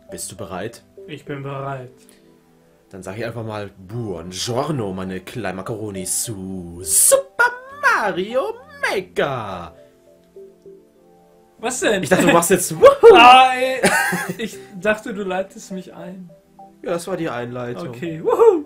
Bist du bereit? Ich bin bereit. Dann sage ich einfach mal Buongiorno, meine kleinen Macaronis zu Super Mario Maker. Was denn? Ich dachte, du machst jetzt Wuhu. Ey, ich dachte, du leitest mich ein. Ja, das war die Einleitung. Okay, wuhu!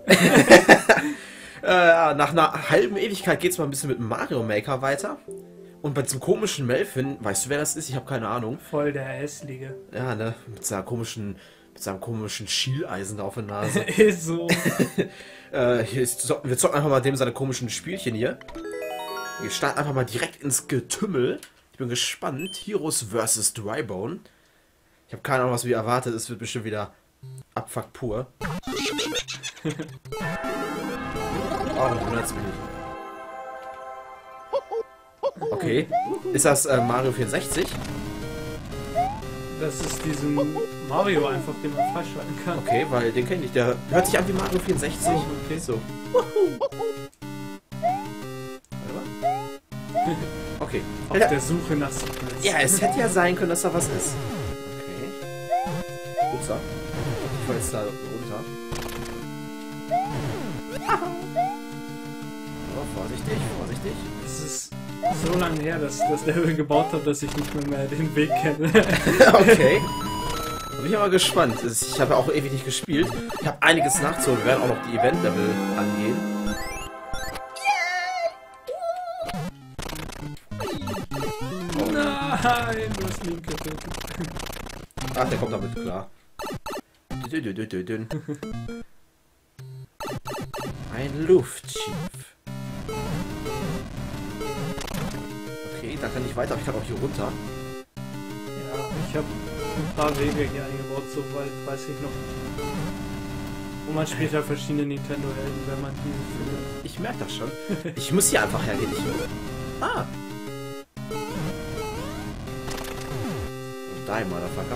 Nach einer halben Ewigkeit geht's mal ein bisschen mit Mario Maker weiter. Und bei diesem komischen Melvin, weißt du, wer das ist? Ich habe keine Ahnung. Voll der Hässliche. Ja, ne? Mit seinem komischen Schieleisen da auf der Nase. Ist so. Wir zocken einfach mal dem seine komischen Spielchen hier. Wir starten einfach mal direkt ins Getümmel. Ich bin gespannt. Heroes vs. Drybone. Ich habe keine Ahnung, was wir erwartet. Es wird bestimmt wieder Abfuck pur. Oh, wundert's mich. Okay. Ist das Mario 64? Das ist diesen Mario einfach, den man freischalten kann. Okay, weil den kenne ich. Der hört sich an wie Mario 64. Oh, okay. So. Okay. Auf der Suche nach Secrets. Ja, es hätte ja sein können, dass da was ist. Okay. Upsa. Ich fall jetzt da runter. Oh, vorsichtig, vorsichtig. Es ist so lange her, dass ich das Level gebaut habe, dass ich nicht mehr den Weg kenne. Okay. Da bin ich aber gespannt. Ich habe ja auch ewig nicht gespielt. Ich habe einiges nachzuholen. Wir werden auch noch die Event-Level angehen. Nein, du hast Link getötet. Ach, der kommt damit klar. Ein Luftschiff. Okay, da kann ich weiter. Ich kann auch hier runter. Ja, ich habe ein paar Wege hier eingebaut, so weit weiß ich noch. Und man spielt ja verschiedene Nintendo-Helden, wenn man die findet. Ich merke das schon. Ich muss hier einfach hergehen. Ah. Die Motherfucker.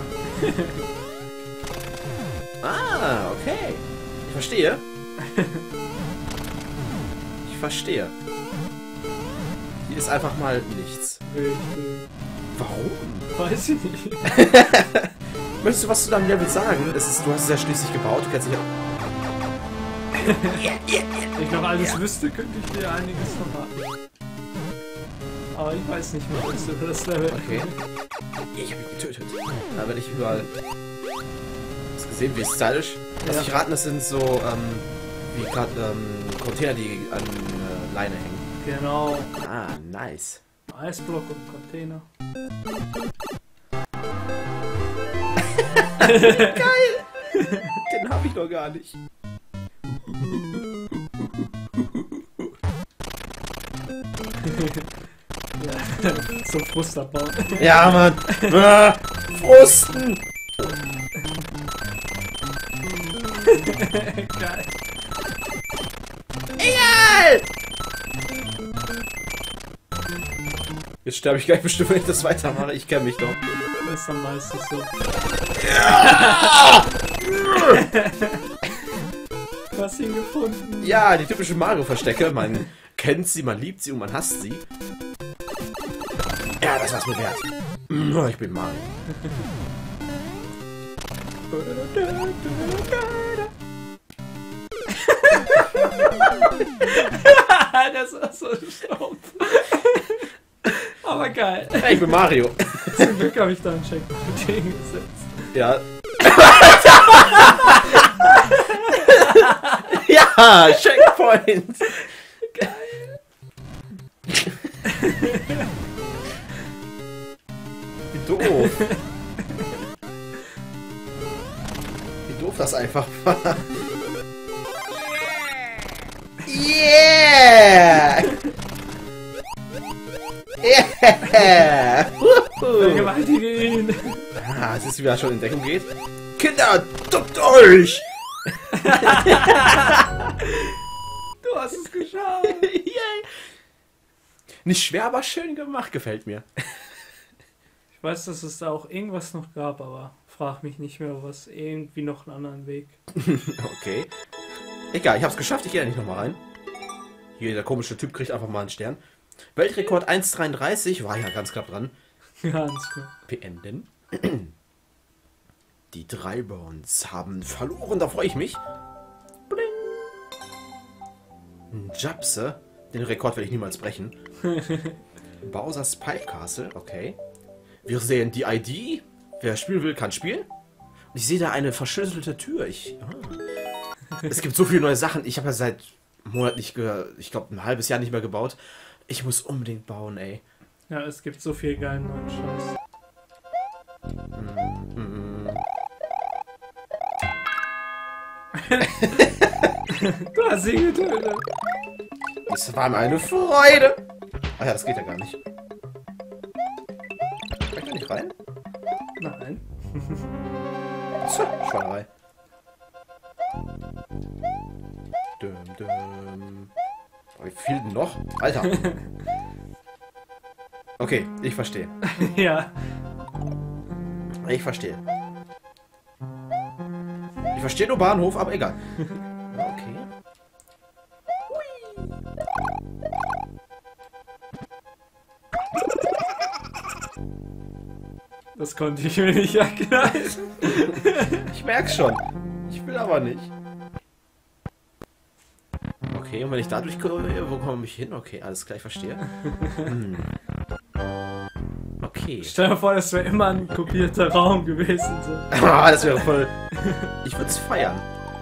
Ah, okay. Ich verstehe. Ich verstehe. Hier ist einfach mal nichts. Richtig. Warum? Weiß ich nicht. Möchtest du was zu deinem Level sagen? Du hast es ja schließlich gebaut. Du kennst dich ja. Wenn ich noch alles wüsste, könnte ich dir einiges verraten. Aber ich weiß nicht mehr alles über das Level. Okay. Ich habe ihn getötet. Da werde ich überall. Hast du gesehen, wie stylisch? Lass mich raten, das sind so, wie gerade Container, die an Leine hängen. Genau. Ah, nice. Eisblock und Container. Geil! Den habe ich doch gar nicht. Ja, zum Frustabbau. Ja, Mann. Frusten. Geil. Egal. Jetzt sterbe ich gleich bestimmt, wenn ich das weitermache. Ich kenne mich doch. Das ist am meisten so. Du hast ihn gefunden. Ja, die typischen Mario-Verstecke. Man kennt sie, man liebt sie und man hasst sie. Ja, das war's mir wert. Ich bin Mario. Das war so stumpf. Aber geil. Hey, ich bin Mario. Zum Glück habe ich da einen Checkpoint hingesetzt. Ja. Ja, Checkpoint. Geil. Wie doof. Wie doof das einfach war. Yeah! Yeah! Vergewaltige ihn. Ah, es ist wieder schon in Deckung geht. Kinder, duckt euch! Du hast es geschafft. Yay! Nicht schwer, aber schön gemacht, gefällt mir. Ich weiß, dass es da auch irgendwas noch gab, aber frag mich nicht mehr, was irgendwie noch einen anderen Weg. Okay. Egal, ich hab's geschafft, ich gehe da nicht nochmal rein. Hier, der komische Typ kriegt einfach mal einen Stern. Weltrekord 1,33, war ja ganz knapp dran. Ganz klar. Beenden. Die Drybones haben verloren, da freue ich mich. Bling. Ein Japse. Den Rekord werde ich niemals brechen. Bowser's Pipe Castle, okay. Wir sehen die ID. Wer spielen will, kann spielen. Und ich sehe da eine verschlüsselte Tür. Es gibt so viele neue Sachen. Ich habe ja seit Monaten nicht ich glaube ein halbes Jahr nicht mehr gebaut. Ich muss unbedingt bauen, ey. Ja, es gibt so viel geilen neuen Scheiß. Du hast sie getötet. Es war mir eine Freude. Ach ja, das geht ja gar nicht. Kann ich da nicht rein? Nein. Schweinerei. Wie viel denn noch? Alter. Okay, ich verstehe. Ja. Ich verstehe. Ich verstehe nur Bahnhof, aber egal. Okay. Das konnte ich mir nicht erklären. Ich merk's schon. Ich will aber nicht. Okay, und wenn ich dadurch komme, wo komme ich hin? Okay, alles klar, ich verstehe. Okay. Stell dir vor, das wäre immer ein kopierter Raum gewesen. So. Das wäre voll... Ich würde es feiern.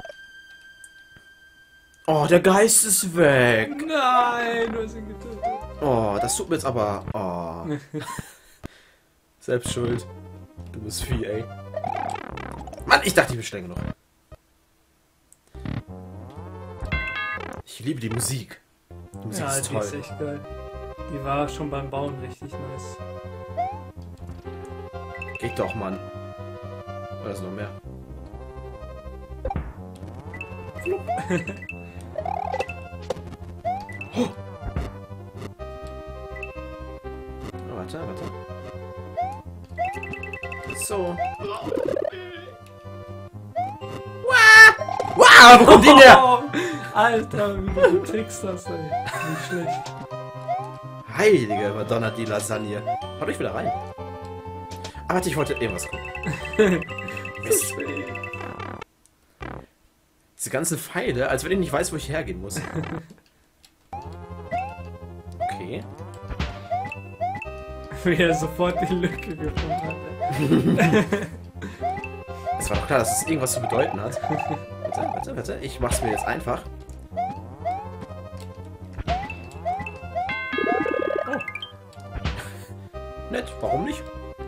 Oh, der Geist ist weg. Nein, du hast ihn getötet. Oh, das tut mir jetzt aber... Oh. Selbst schuld. Du bist Vieh, ey. Mann, ich dachte, ich bin schnell genug. Ich liebe die Musik. Die Musik ist toll. Die ist echt geil. Die war schon beim Bauen richtig nice. Geht doch, Mann. Oder ist noch mehr? Oh. Oh, warte. So. Wow, wo kommt die her? Oh, Alter, wie du trickst das, ey. Nicht schlecht. Heilige Madonna, die Lasagne. Haut euch wieder rein. Aber warte, ich wollte irgendwas gucken. Mist. Diese ganzen Pfeile, als wenn ich nicht weiß, wo ich hergehen muss. Okay. Wie er sofort die Lücke gefunden hat. Es war doch klar, dass es irgendwas zu bedeuten hat. Warte. Ich mach's mir jetzt einfach. Oh. Nett, warum nicht?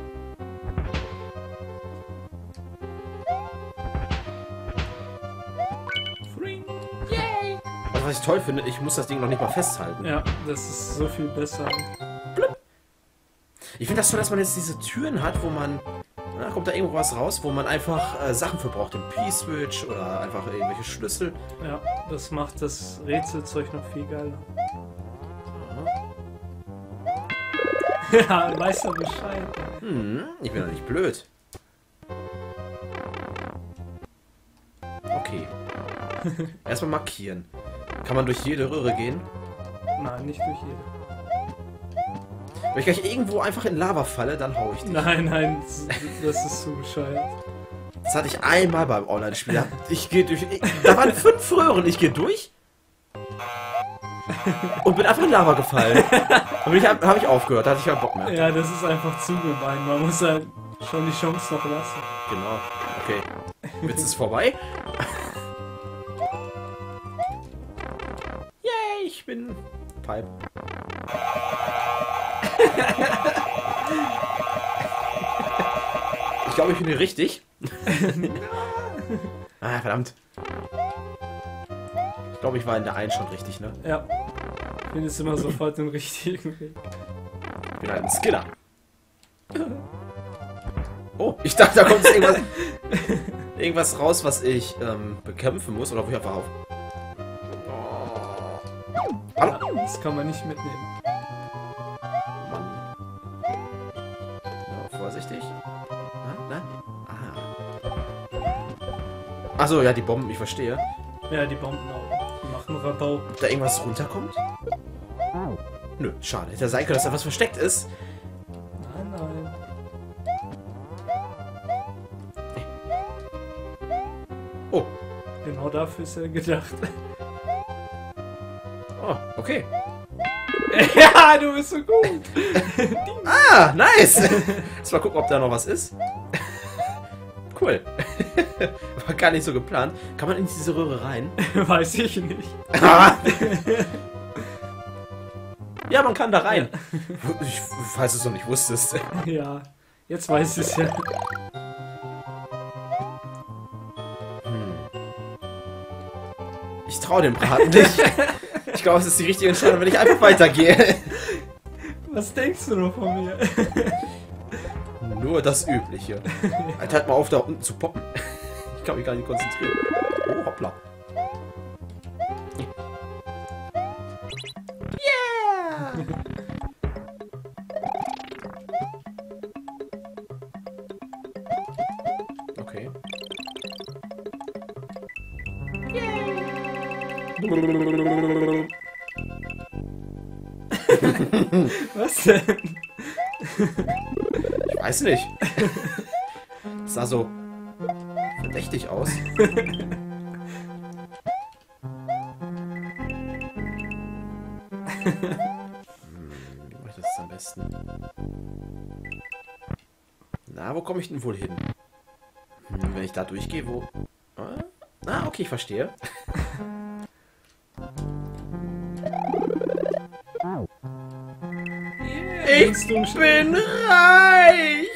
Was ich toll finde, ich muss das Ding noch nicht mal festhalten. Ja, das ist so viel besser. Ich finde das toll, dass man jetzt diese Türen hat, wo man... Na, kommt da irgendwo was raus, wo man einfach Sachen für braucht. Den P-Switch oder einfach irgendwelche Schlüssel. Ja, das macht das Rätselzeug noch viel geiler. Ja, weißt du Bescheid. Ich bin doch nicht blöd. Okay. Erstmal markieren. Kann man durch jede Röhre gehen? Nein, nicht durch jede. Wenn ich gleich irgendwo einfach in Lava falle, dann hau ich dich. Nein, das ist so bescheuert. Das hatte ich einmal beim Online-Spiel. Ich gehe durch... Da waren 5 Röhren, ich gehe durch. Und bin einfach in Lava gefallen. Und habe ich aufgehört, da hatte ich keinen Bock mehr. Ja, das ist einfach zu gemein. Man muss halt schon die Chance noch lassen. Genau. Okay. Witz ist vorbei. Yay, ich bin... Pipe. Ich glaube, ich bin hier richtig. Ah, verdammt. Ich glaube, ich war in der 1 schon richtig, ne? Ja. Findest immer sofort den richtigen Weg. Ich bin halt ein Skiller. Oh, ich dachte, da kommt jetzt irgendwas raus, was ich bekämpfen muss, oder wo ich einfach auf... Hallo? Ja, das kann man nicht mitnehmen. Mann. Ja, vorsichtig. Nein? Achso, ja, die Bomben, ich verstehe. Ja, die Bomben auch. Die machen Rabau. Ob da irgendwas runterkommt? Nö, schade. Hätte ja sein können, dass da was versteckt ist. Nein. Oh. Genau dafür ist er gedacht. Oh, okay. Ja, du bist so gut. Ah, nice. Jetzt mal gucken, ob da noch was ist. Cool. War gar nicht so geplant. Kann man in diese Röhre rein? Weiß ich nicht. Ja, man kann da rein. Ich, falls du es noch nicht wusstest. Ja, jetzt weiß ich es ja. Ich traue dem Braten nicht. Ich glaube, es ist die richtige Entscheidung, wenn ich einfach weitergehe. Was denkst du noch von mir? Nur das Übliche. Alter, halt mal auf, da unten zu poppen. Ich kann mich gar nicht konzentrieren. Oh, hoppla. Yeah! Okay. Was denn? Ich weiß nicht. Das sah so verdächtig aus. Wie mache ich das jetzt am besten? Na, wo komme ich denn wohl hin? Wenn ich da durchgehe, wo... Ah, okay, ich verstehe. Ich bin reich!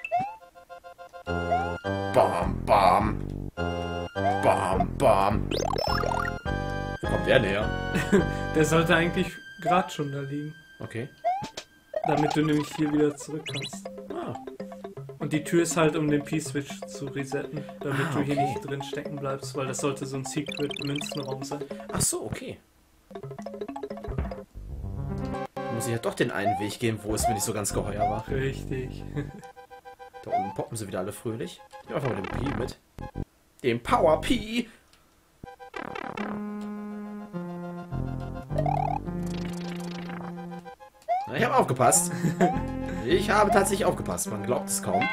Bam, bam. Bam, bam. Wo kommt der näher? Der sollte eigentlich gerade schon da liegen. Okay. Damit du nämlich hier wieder zurück kannst. Ah. Und die Tür ist halt, um den P-Switch zu resetten, damit du hier okay. nicht drin stecken bleibst, weil das sollte so ein Secret-Münzenraum sein. Ach so, okay. Muss ich ja doch den einen Weg gehen, wo es mir nicht so ganz geheuer war. Richtig. Da unten poppen sie wieder alle fröhlich. Ich nehme einfach mal den Pi mit. Den Power Pi! Na, ich habe aufgepasst. Ich habe tatsächlich aufgepasst. Man glaubt es kaum.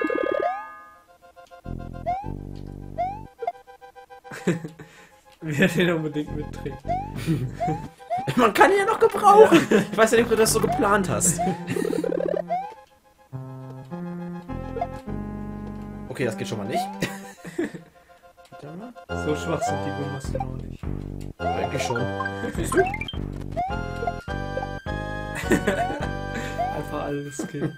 Wer den unbedingt mitträgt. Man kann ihn ja noch gebrauchen. Ja. Ich weiß ja nicht, ob du das so geplant hast. Okay, das geht schon mal nicht. So schwach sind die Gummos noch nicht. Eigentlich schon. Siehst du? Einfach alles killen.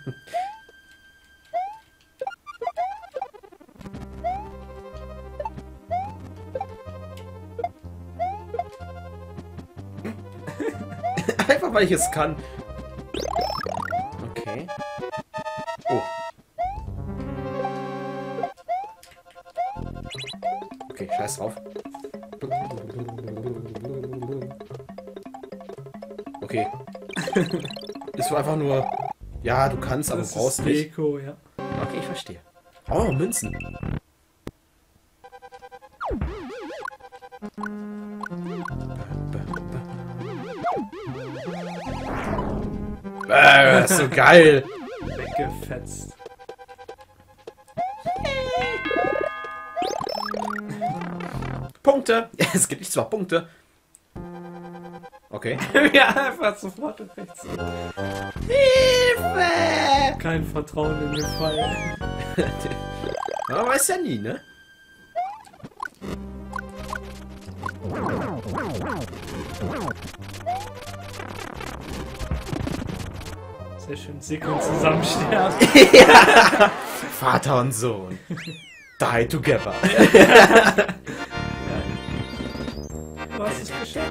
Einfach weil ich es kann. Okay. Oh. Okay, scheiß drauf. Okay. Ist einfach nur... Ja, du kannst, aber du brauchst nicht. Deko, ja. Okay, ich verstehe. Oh, Münzen. Das ist so geil. Weggefetzt. Punkte. Es gibt nicht zwar Punkte. Okay. Ja, einfach sofort rechts. Hilfe! Kein Vertrauen in den Fall. Man weiß ja nie, ne? Sehr schön. Sie können zusammen sterben. Ja. Vater und Sohn. Die together. Du hast es geschafft.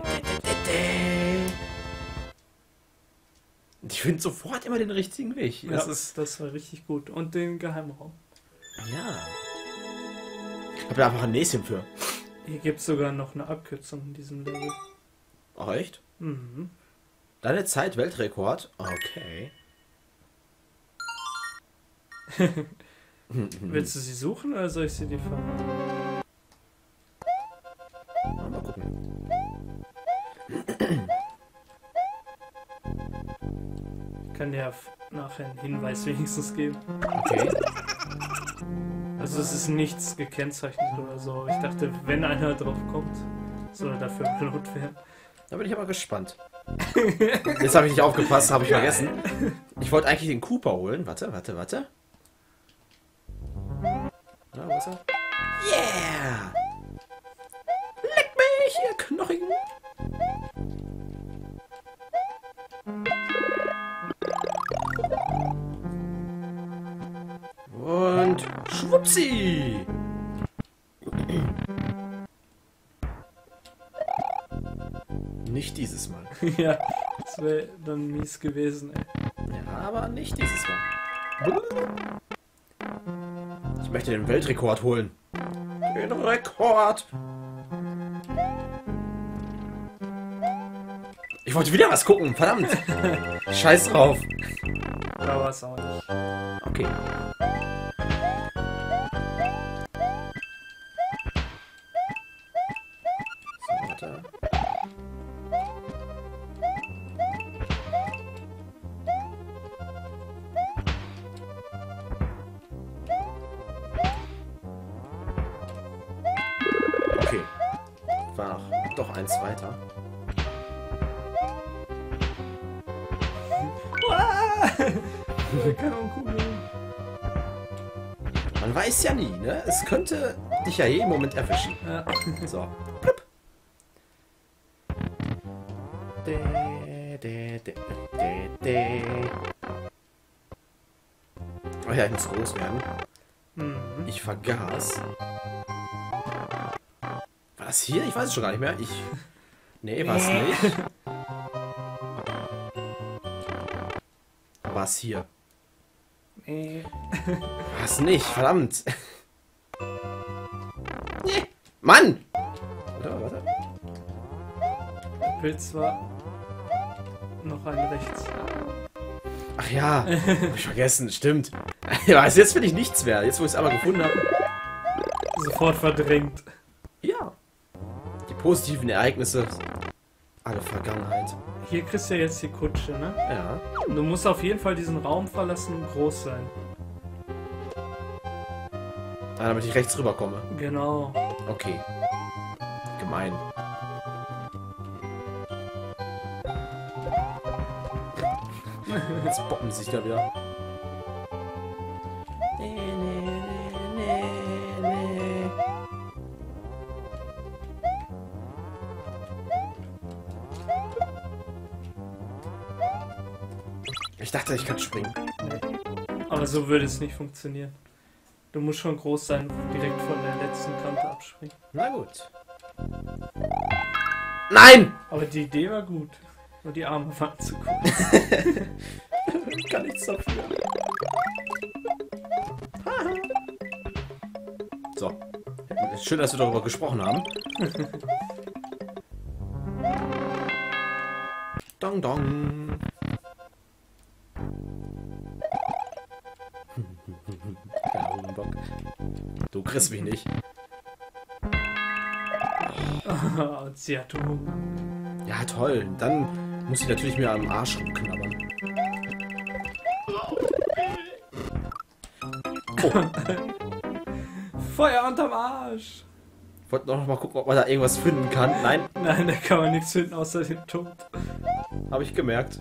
Ich finde sofort immer den richtigen Weg. Ja, das war richtig gut. Und den Geheimraum. Ja. Ich habe da einfach ein Näschen für. Hier gibt es sogar noch eine Abkürzung in diesem Level. Oh, echt? Mhm. Deine Zeit Weltrekord? Okay. Willst du sie suchen oder soll ich sie dir verraten? Mal gucken. Ich kann dir nachher einen Hinweis wenigstens geben. Okay. Also es ist nichts gekennzeichnet oder so. Ich dachte, wenn einer drauf kommt, soll er dafür belohnt werden. Da bin ich aber gespannt. Jetzt habe ich nicht aufgepasst, habe ich vergessen. Ich wollte eigentlich den Cooper holen. Warte. Na, was ist er? Yeah! Leck mich, ihr Knochigen! Und schwuppsi! Nicht dieses Mal. Ja, das wäre dann mies gewesen, ey. Ja, aber nicht dieses Mal. Ich möchte den Weltrekord holen. Den Rekord! Ich wollte wieder was gucken, verdammt! Scheiß drauf. Da war es auch nicht. Okay. So, warte. Okay. War doch eins weiter. Kanonkugel. Man weiß ja nie, ne? Es könnte dich ja jeden Moment erwischen. Ja. So. Plupp. Oh ja, ich muss groß werden. Mhm. Ich vergaß. War das hier? Ich weiß es schon gar nicht mehr. Nee, war es nicht. War es hier? Nee. War es nicht, verdammt. Nee. Mann! Warte. Der Pilz war noch ein rechts. Ach ja, hab ich vergessen, stimmt. Ja, also jetzt will ich nichts mehr. Jetzt, wo ich es einmal gefunden habe. Sofort verdrängt. Ja. Die positiven Ereignisse. Alle Vergangenheit. Hier kriegst du ja jetzt die Kutsche, ne? Ja. Du musst auf jeden Fall diesen Raum verlassen und groß sein. Ah, damit ich rechts rüberkomme. Genau. Okay. Gemein. Jetzt boppen sich da wieder. Ich dachte, ich kann springen. Aber so würde es nicht funktionieren. Du musst schon groß sein, direkt von der letzten Kante abspringen. Na gut. Nein! Aber die Idee war gut. Nur die Arme waren zu kurz. Ich kann nichts dafür. So. Schön, dass wir darüber gesprochen haben. Dong dong. Ja, Hurenbock. Du kriegst mich nicht. Sie hat Hunger. Ja, toll. Dann muss ich natürlich mir am Arsch rumknabbern. Oh. Feuer unterm Arsch! Ich wollte noch mal gucken, ob man da irgendwas finden kann. Nein, Nein, da kann man nichts finden außer den Tod. habe ich gemerkt.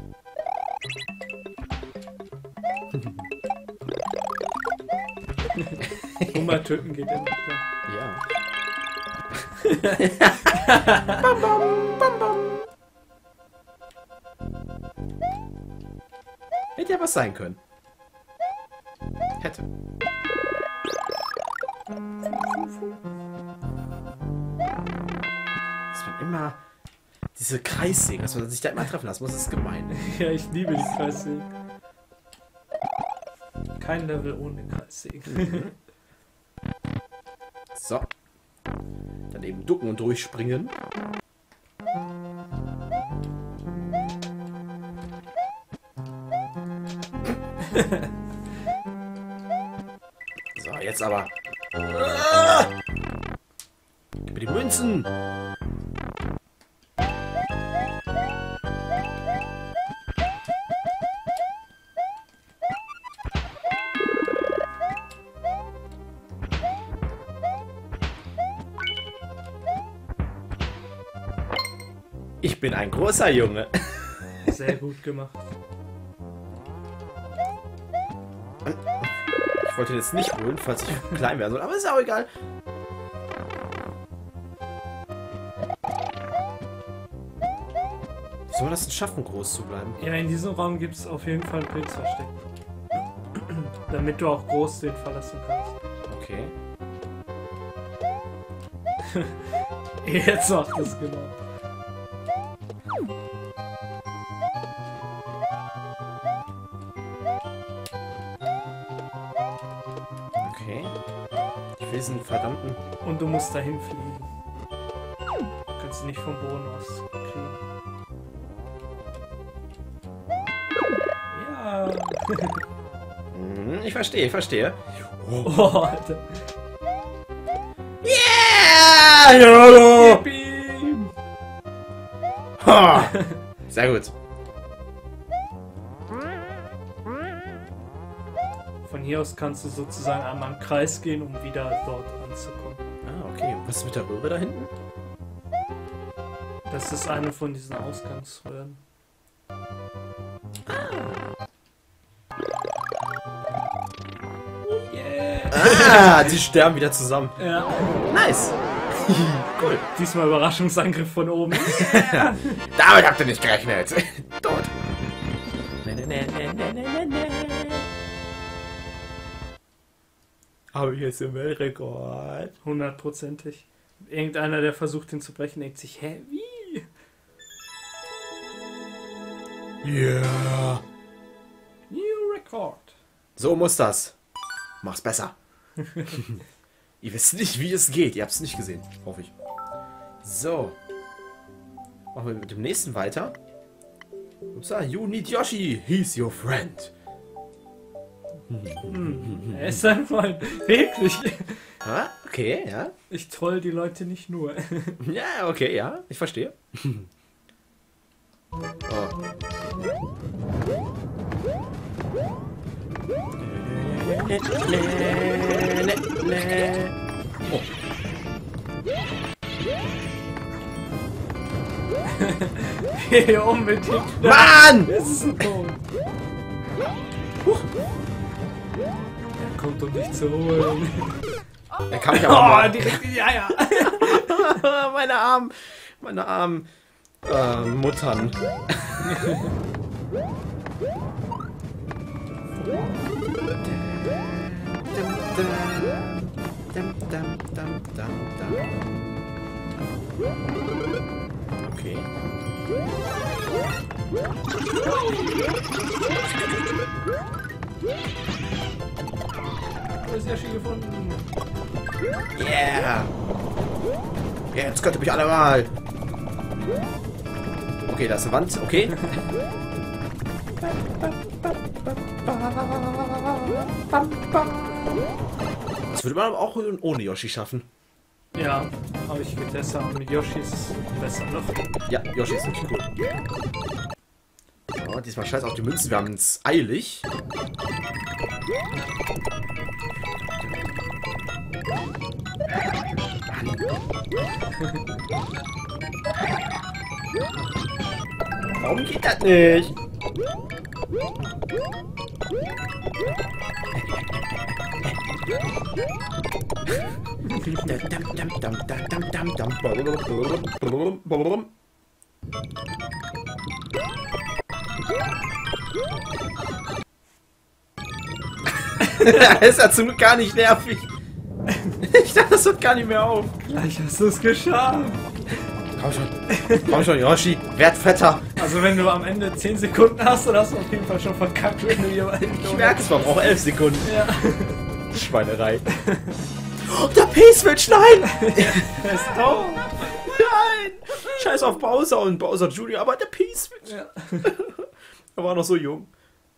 Hunger töten geht ja nicht klar. Ja. Bam, bam, bam, bam. Hätte ja was sein können. Hätte. Dass man immer diese Kreissägen, dass man sich da immer treffen lassen muss, ist gemein. Ja, ich liebe die Kreissägen. Kein Level ohne Kreissägen. So. Dann eben ducken und durchspringen. So, jetzt aber. Gib mir die Münzen. Ich bin ein großer Junge. Sehr gut gemacht. Ich wollte ihn jetzt nicht holen, falls ich klein werden soll, aber ist auch egal. Wie soll man das denn schaffen, groß zu bleiben? Ja, in diesem Raum gibt es auf jeden Fall ein Pilzversteck. Damit du auch groß den verlassen kannst. Okay. Jetzt macht es genau. Okay. Ich will diesen verdammten... Und du musst dahin fliegen. Du kannst ihn nicht vom Boden aus kriegen. Ja. Ich verstehe, ich verstehe. Oh, Alter. Yeah! Hallo! Yippie! Ha! Sehr gut. Von hier aus kannst du sozusagen einmal im Kreis gehen, um wieder dort anzukommen. Ah, okay. Was ist mit der Röhre da hinten? Das ist eine von diesen Ausgangsröhren. Ah, die sterben wieder zusammen. Ja. Nice. Cool. Diesmal Überraschungsangriff von oben. Damit habt ihr nicht gerechnet. Tot. Aber ich jetzt den Weltrekord. 100%ig. Irgendeiner, der versucht, ihn zu brechen, denkt sich, hä, wie? Yeah. New Record. So muss das. Mach's besser. Ihr wisst nicht, wie es geht. Ihr habt es nicht gesehen. Hoffe ich. So. Machen wir mit dem nächsten weiter. Und zwar, you need Yoshi. He's your friend. Er ist ein Freund. Wirklich. Ah, okay, ja. Ich troll die Leute nicht nur. Ja, okay, ja. Ich verstehe. Oh. Oh. Geh unbedingt. Mann! Das ist ein Ton. Er kommt, um dich zu holen. Er kann mich aber mal. Direkt in die Eier. Meine armen Muttern. Okay. Du hast Yoshi gefunden. Yeah! Jetzt könnt ihr mich alle mal. Okay, da ist eine Wand. Okay. Das würde man aber auch ohne Yoshi schaffen. Ja, habe ich getestet und mit Yoshi ist es besser noch. Ja, Yoshi ist richtig cool. So, diesmal scheiß auf die Münzen. Wir haben es eilig. Warum geht das nicht? Ist ja zum Glück gar nicht nervig. Ich dachte, das hört gar nicht mehr auf. Gleich hast du es geschafft. Komm schon, Yoshi, werd fetter. Also wenn du am Ende 10 Sekunden hast, dann hast du auf jeden Fall schon verkackt, wenn du hier Ich merke es, man braucht 11 Sekunden. Ja. Schweinerei. Oh, der P-Switch, nein! Er ist tot. Nein! Scheiß auf Bowser und Bowser Jr., aber der P-Switch. Ja. Er war noch so jung.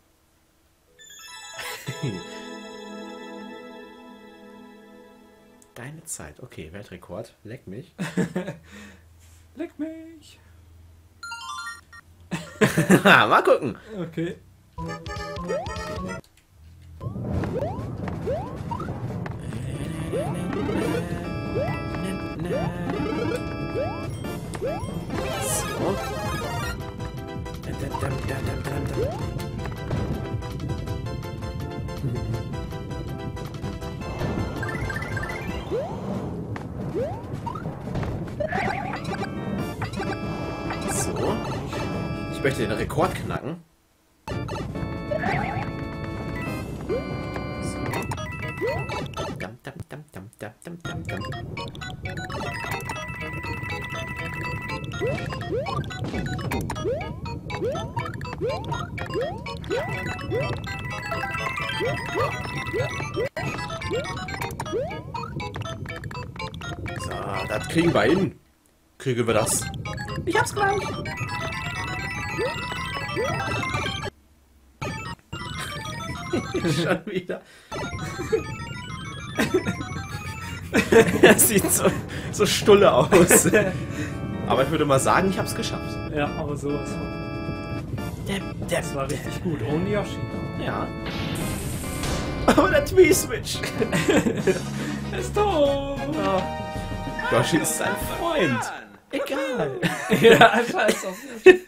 Deine Zeit. Okay, Weltrekord. Leck mich. Leck mich. Mal gucken. Okay. So. So. Ich möchte den Rekord knacken. So, das kriegen wir hin. Kriegen wir das? Ich hab's gleich. Schon wieder. Er sieht so stulle aus. Aber ich würde mal sagen, ich hab's geschafft. Ja, aber sowas. Das war richtig gut. Ohne Yoshi. Ja. Aber der Twee-Switch. Ist tot. Oh. Yoshi ist sein Freund. Egal. Ja, scheiß auf.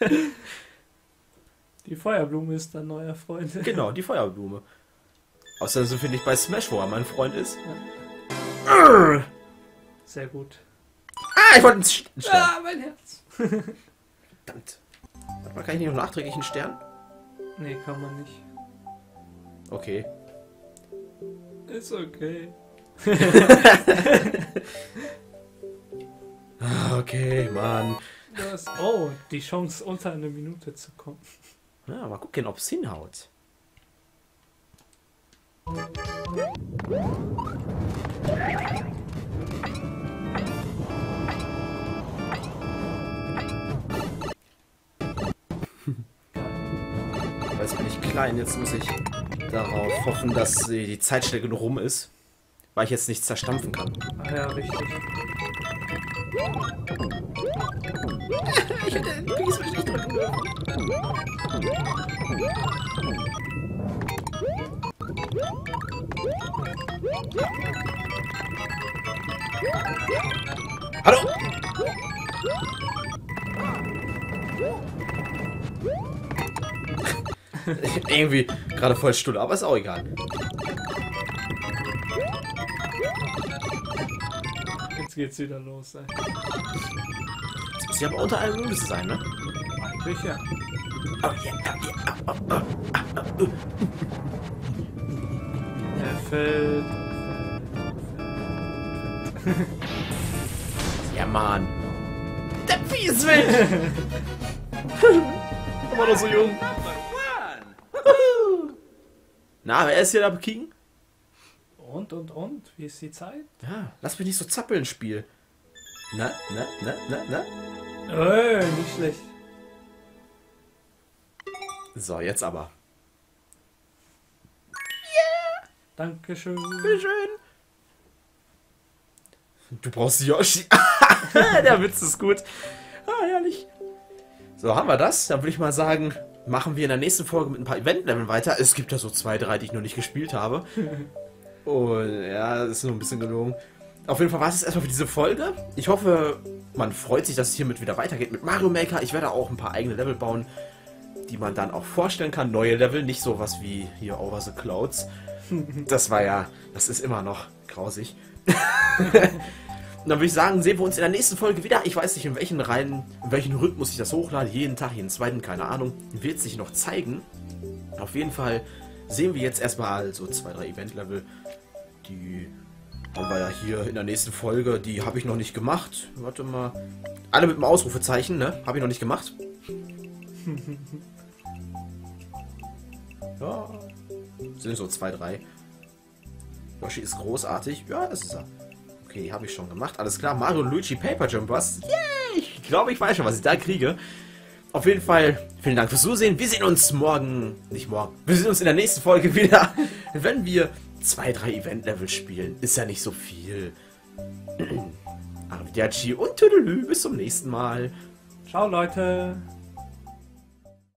Die Feuerblume ist dein neuer Freund. Genau, die Feuerblume. Außerdem so finde ich bei Smash, wo er mein Freund ist. Ja. Sehr gut. Ah, ich wollte einen Stern. Ah, mein Herz. Verdammt. Warte mal, kann ich nicht noch nachträglich einen Stern? Nee, kann man nicht. Okay. Ist okay. Okay, Mann. Oh, die Chance unter eine Minute zu kommen. Ja, mal gucken, ob es hinhaut. Jetzt bin ich klein, jetzt muss ich darauf hoffen, dass die Zeit schnell genug rum ist, weil ich jetzt nichts zerstampfen kann. Ah ja, richtig. Ich hätte den Peace nicht drücken dürfen. Hallo! Irgendwie gerade voll Stunde, aber ist auch egal. Jetzt geht's wieder los, ey. Jetzt muss ja aber unter einem Minus sein, ne? Eigentlich ja. Oh yeah, Er fällt. ja, Mann. Der Peace-Switch! Immer noch so jung. Na, wer ist hier da King? Und? Wie ist die Zeit? Ja, lass mich nicht so zappeln, Spiel. Na? Nicht schlecht. So, jetzt aber. Dankeschön. Bitteschön. Du brauchst Yoshi. Der Witz ist gut. Ah, herrlich. So, haben wir das? Dann würde ich mal sagen, machen wir in der nächsten Folge mit ein paar Event-Leveln weiter. Es gibt ja so 2, 3, die ich noch nicht gespielt habe. Und ja, das ist nur ein bisschen gelogen. Auf jeden Fall war es erstmal für diese Folge. Ich hoffe, man freut sich, dass es hiermit wieder weitergeht mit Mario Maker. Ich werde auch ein paar eigene Level bauen, die man dann auch vorstellen kann. Neue Level, nicht sowas wie hier Over the Clouds. Das ist immer noch grausig. Und dann würde ich sagen, sehen wir uns in der nächsten Folge wieder. Ich weiß nicht, in welchen Rhythmus ich das hochlade. Jeden Tag, jeden zweiten, keine Ahnung. Wird sich noch zeigen. Auf jeden Fall sehen wir jetzt erstmal so 2, 3 Event-Level. Die haben wir ja hier in der nächsten Folge. Die habe ich noch nicht gemacht. Warte mal. Alle mit dem Ausrufezeichen, ne? Habe ich noch nicht gemacht. Ja. Sind so 2, 3. Yoshi ist großartig. Ja, das ist er. Okay, die habe ich schon gemacht. Alles klar. Mario und Luigi Paper Jumpers. Yay! Ich glaube, ich weiß schon, was ich da kriege. Auf jeden Fall, vielen Dank fürs Zusehen. Wir sehen uns morgen. Nicht morgen. Wir sehen uns in der nächsten Folge wieder. Wenn wir 2, 3 Event-Level spielen. Ist ja nicht so viel. Arrivederci und Tüdelü. Bis zum nächsten Mal. Ciao, Leute.